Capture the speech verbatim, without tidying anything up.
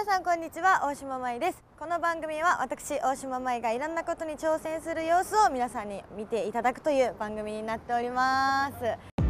皆さんこんにちは、大島舞です。この番組は私大島舞がいろんなことに挑戦する様子を皆さんに見ていただくという番組になっております。